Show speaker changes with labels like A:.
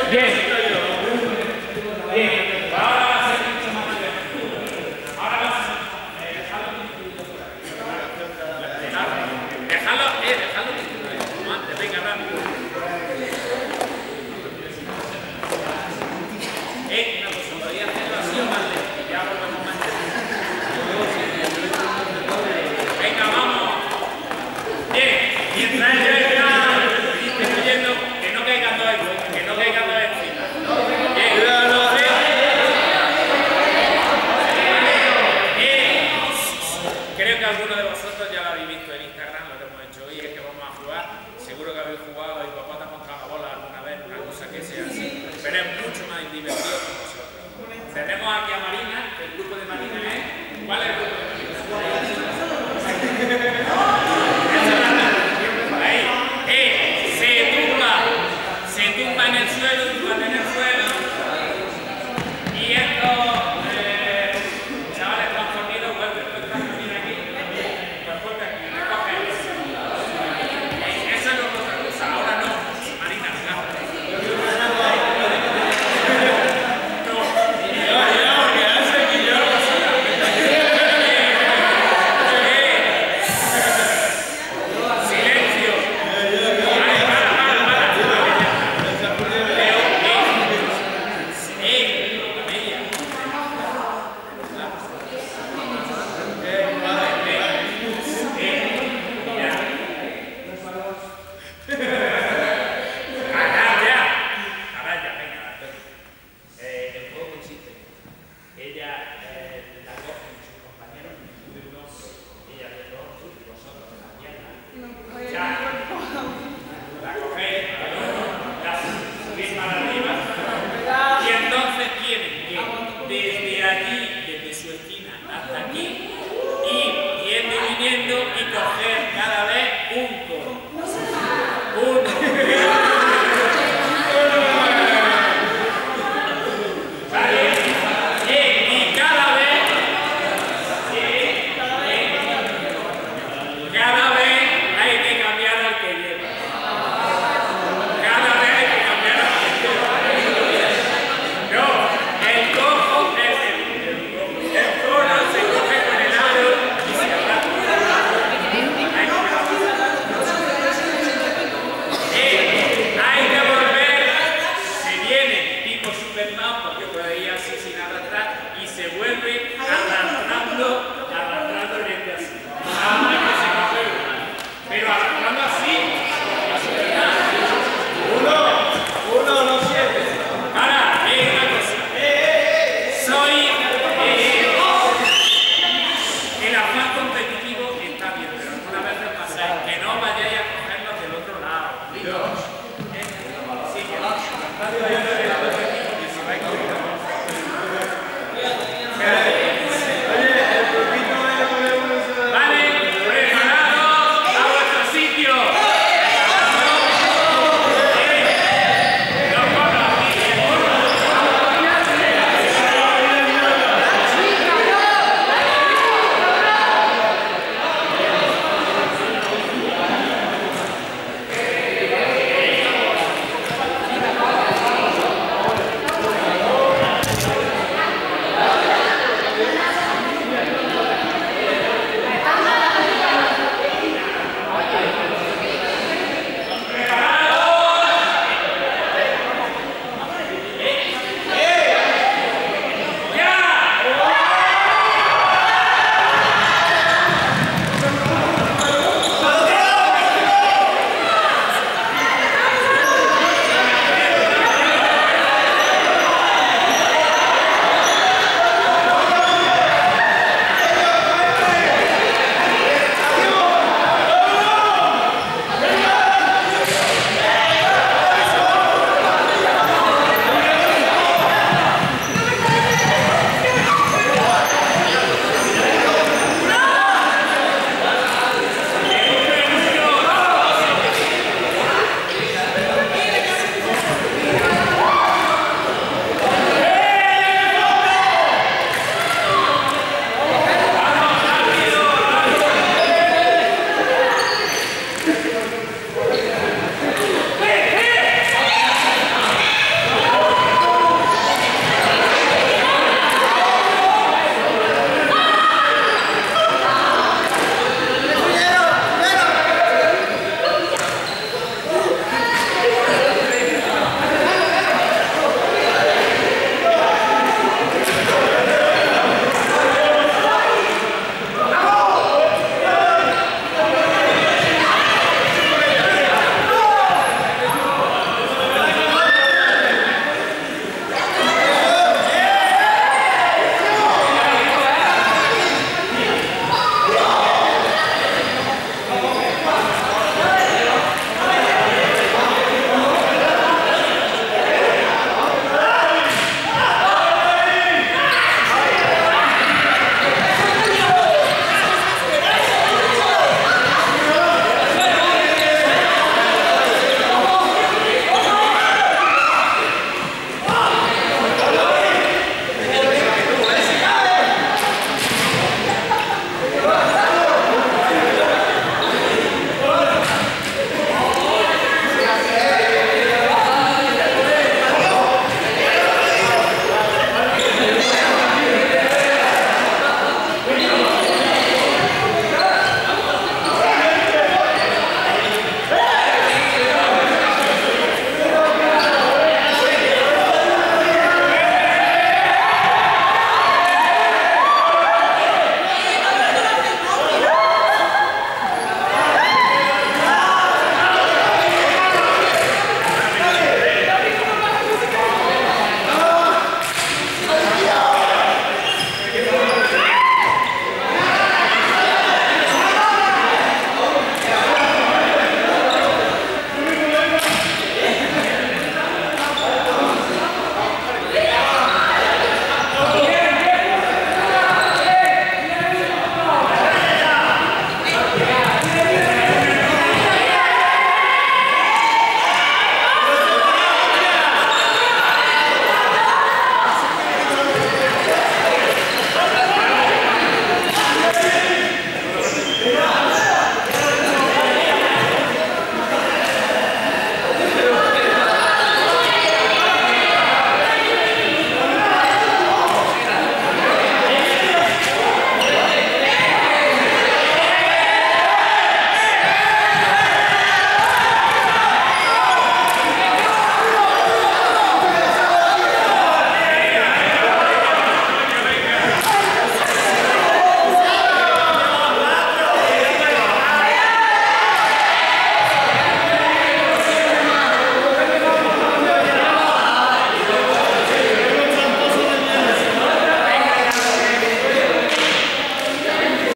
A: Bien. Bien. Ahora va a ser mucho más divertido. Ahora va a ser... Dejadlo como antes. Venga, rápido. Una cosa, podría hacerlo así o más lento. Ya volvemos más lento. Venga, vamos. Bien. Mientras yo estoy yendo, que no caigan dos encima. Que no caigan dos encima. Bien. Creo que algunos de vosotros ya lo habéis visto en Instagram, lo que hemos hecho hoy es que vamos a jugar. Seguro que habéis jugado y papá te ha montado la bola alguna vez, una cosa que sea así, pero es mucho más divertido con vosotros. Tenemos aquí a Marina, el grupo de Marina es... ¿Cuál es el grupo de Marina? Ahí. Se tumba en el suelo.